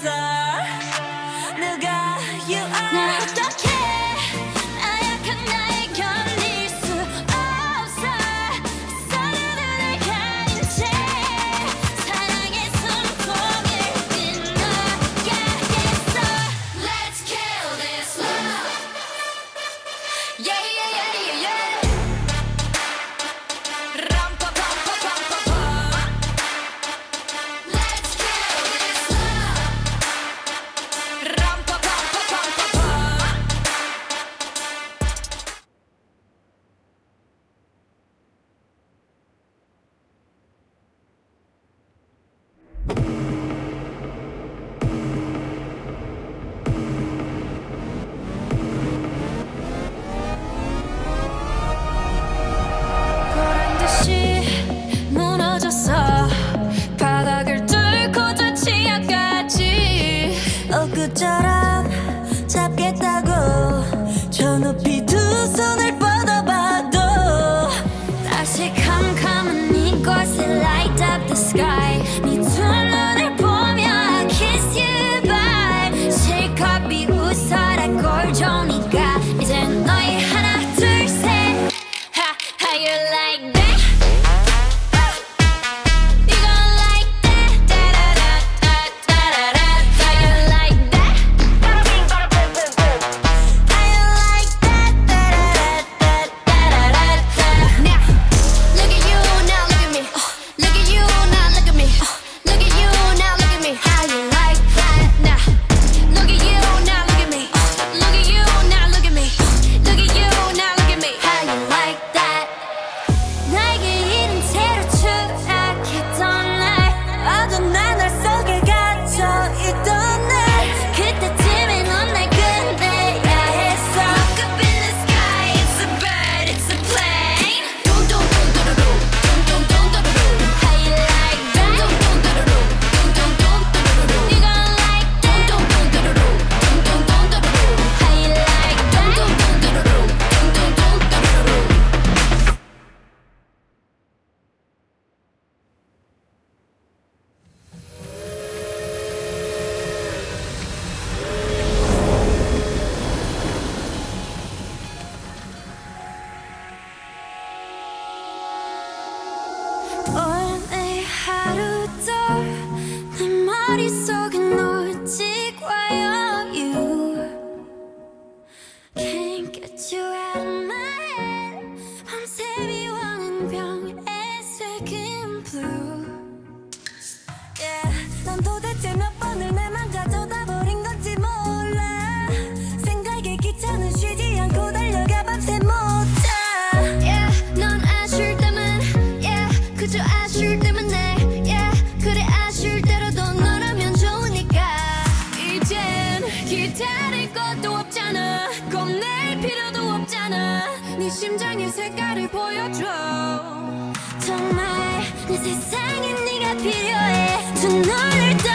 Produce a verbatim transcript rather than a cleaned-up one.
알겠어 누가 you are 난 어떡해 나약한 나에 견딜 수 없어 서로를 가린 채 사랑의 손톱을 끊어야겠어 Let's kill this love Yeah yeah yeah yeah yeah 엊그처럼 잡겠다고 저 높이 두 손을 뻗어봐도 다시 캄캄한 이곳에 light up the sky 네 두 눈을 보며 I kiss you bye 실컷 비웃어라 꼴 좋으니까 이제 너희 하나 둘 셋 Ha, how you like that? 오늘 하루도 내 머릿속에 놓지 과연 You Can't get you out of my head 밤새 비워낸 병에 새긴 blue Yeah 넌 도대체 몇 번을 내 맘 가져다 버린 건지 몰라 생각에 귀찮은 쉬지 않고 달려가 밤새 못 자 Yeah 넌 아쉬울 때만 그저 아쉬울 때문에 yeah. 그래 아쉬울 때로도 너라면 좋으니까 이젠 기다릴 것도 없잖아 겁낼 필요도 없잖아 네 심장의 색깔을 보여줘 정말 내 세상엔 네가 필요해 두 눈을 떠